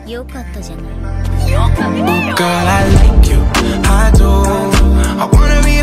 よかったじゃない。 Girl, I like you, I do. I wanna be